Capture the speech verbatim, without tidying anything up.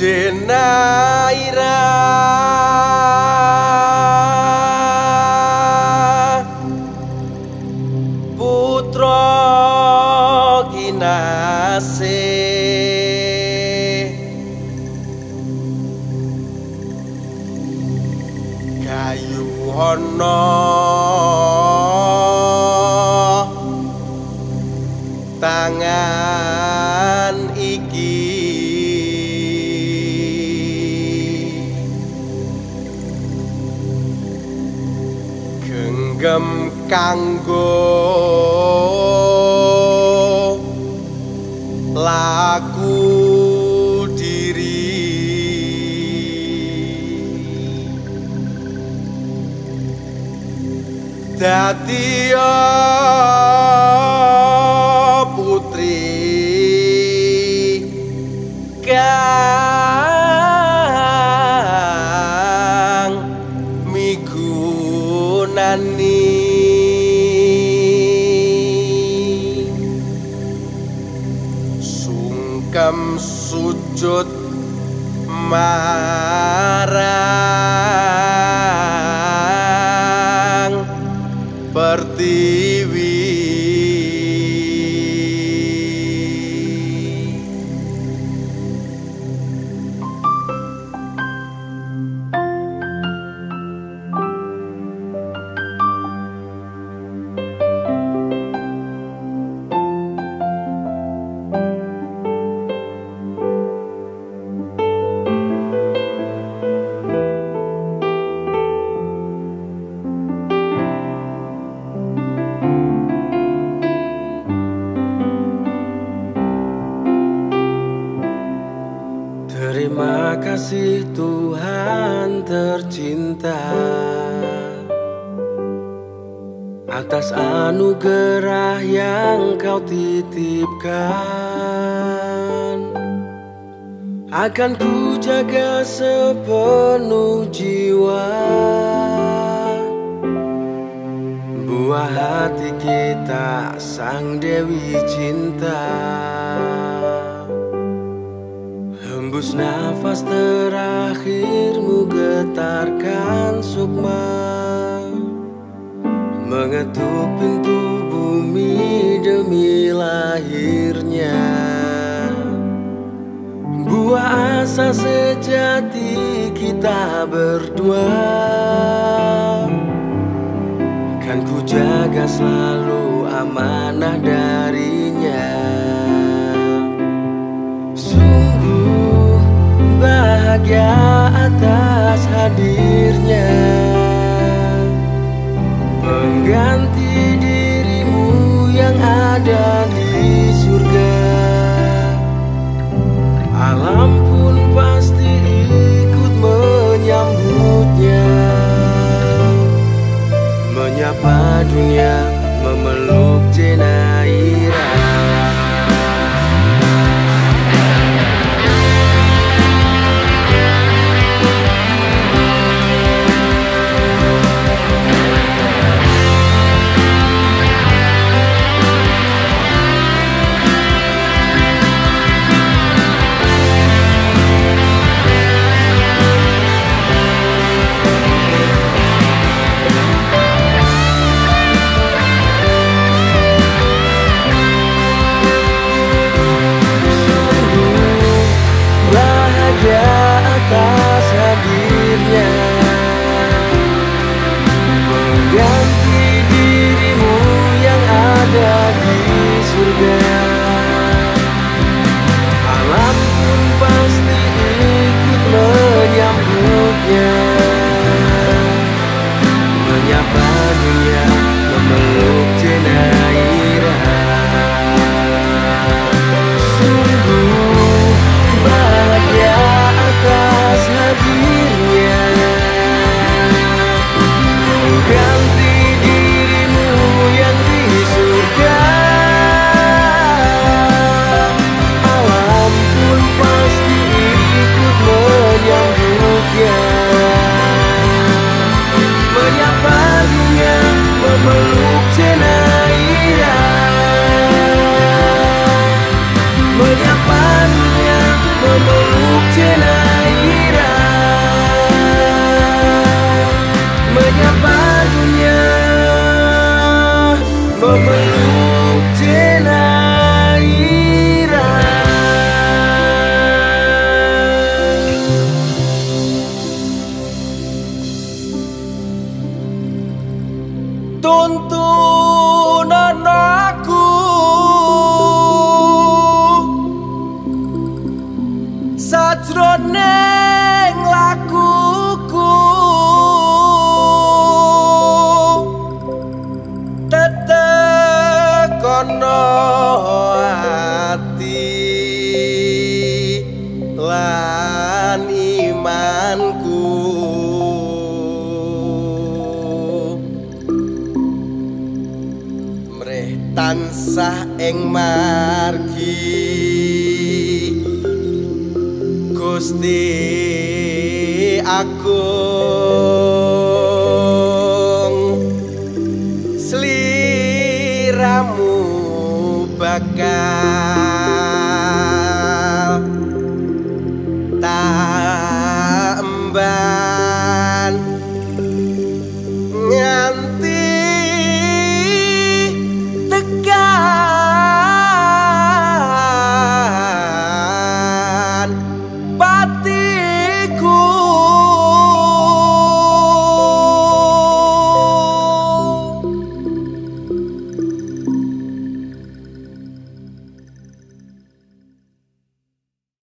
Jenaira putra kinase gayuhana tangan iki genggam kanggo laku diri dadi putri kang migunani sungkem sujud marang pertiwi Terima kasih Tuhan tercinta atas anugerah yang Kau titipkan. Akan ku jaga sepenuh jiwa buah hati kita, Sang Dewi Cinta. Hembus nafas terakhirmu getarkan sukma, mengetuk pintu bumi demi lahirnya buah asa sejati kita berdua. Kan ku jaga selalu amanah darinya. Bahagia atas hadirnya pengganti dirimu yang ada di surga. Alam pun pasti ikut menyambutnya, menyapa dunia, memeluk Jenaira. Atas hadirnya pengganti dirimu yang ada di surga. Alam pun pasti ikut menyambutnya, menyapa dunia, memeluk Jenaira. Sungguh bahagia atas hadirnya pengganti dirimu yang di surga. Alam pun pasti ikut menyambutnya, menyapa dunia, memeluk Jenaira. Menyapa dunia, memeluk Jenaira. memeluk jenayah tuntunan aku sajroning lakuku tetekono ati lan imanku mreh tansah ing margi Gusti Agung sliramu bakal tamban nganti tekan patiku